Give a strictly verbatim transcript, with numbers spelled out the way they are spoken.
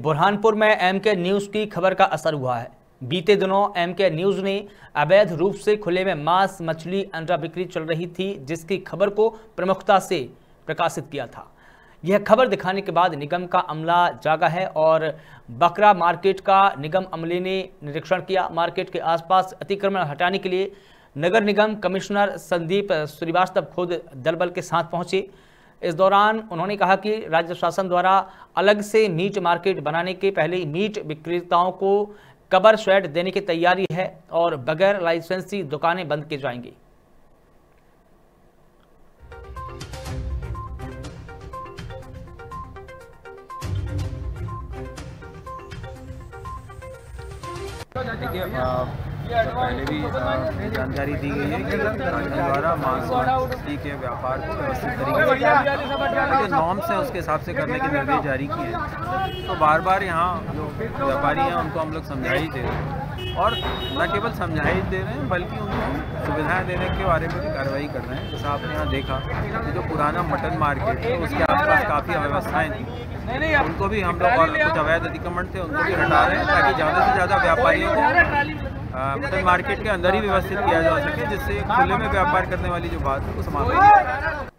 बुरहानपुर में MK news की खबर का असर हुआ है। बीते दिनों एमके न्यूज़ ने अवैध रूप से खुले में मांस, मछली, अंडा बिक्री चल रही थी, जिसकी खबर को प्रमुखता से प्रकाशित किया था। यह खबर दिखाने के बाद निगम का अमला जागा है और बकरा मार्केट का निगम अमले ने निरीक्षण किया। मार्केट के आसपास अतिक्रमण हटाने के लिए नगर निगम कमिश्नर संदीप श्रीवास्तव खुद दलबल के साथ पहुंचे। इस दौरान उन्होंने कहा कि राज्य शासन द्वारा अलग से मीट मार्केट बनाने के पहले मीट विक्रेताओं को कवर शेड देने की तैयारी है और बगैर लाइसेंसी दुकानें बंद की जाएंगी। देखिए, पहले भी जानकारी दी गई है कि राज्य द्वारा मांस मछली के व्यापार को व्यवस्थित तरीके से जो नॉर्म्स हैं उसके हिसाब से करने के निर्देश जारी किए हैं। तो बार बार यहाँ जो व्यापारी हैं उनको हम लोग समझाई दे रहे हैं और न केवल समझाई दे रहे हैं बल्कि उनको सुविधाएं देने के बारे में भी कार्रवाई कर रहे हैं। जैसा आपने यहाँ देखा कि जो पुराना मटन मार्केट है उसके आसपास काफ़ी अव्यवस्थाएँ थी, उनको भी हम लोग और कुछ अवैध अतिक्रमण थे उनको भी हटा रहे हैं ताकि ज़्यादा से ज़्यादा व्यापारियों को मटन मार्केट के अंदर ही व्यवस्थित किया जा सके, जिससे खुले में व्यापार करने वाली जो बात है वो समाप्त हो जाए।